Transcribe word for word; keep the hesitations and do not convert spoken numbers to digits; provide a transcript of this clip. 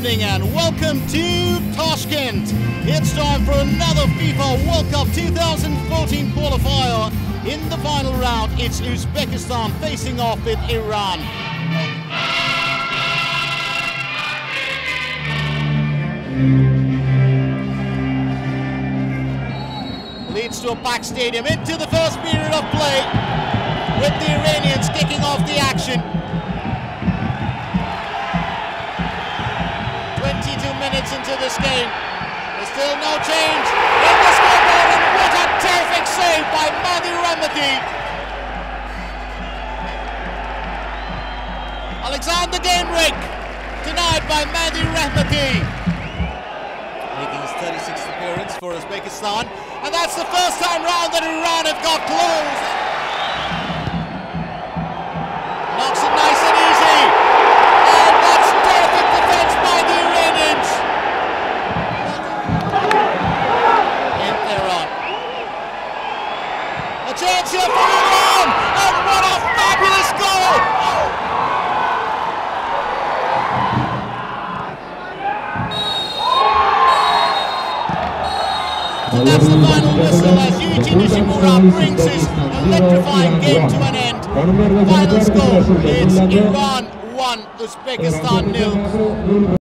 evening and welcome to Tashkent. It's time for another FIFA World Cup two thousand fourteen qualifier. In the final round, it's Uzbekistan facing off with Iran. Leads to a packed stadium into the first period of play, with the Iranians kicking off the action. twenty-two minutes into this game, there's still no change in the scoreboard, and what a terrific save by Mehdi Rahmati. Alexander Gamerik denied by Mehdi Rahmati. Making his thirty-sixth appearance for Uzbekistan, and that's the first time round that Iran have got close. Knocks it nice and easy, and that's terrific defense by the Iranians. In Iran, a chance here for Iran, and what a fabulous goal! And that's the final whistle as Yuji Nishimura brings his electrifying game to an end. Final score, it's Iran one, Uzbekistan nil.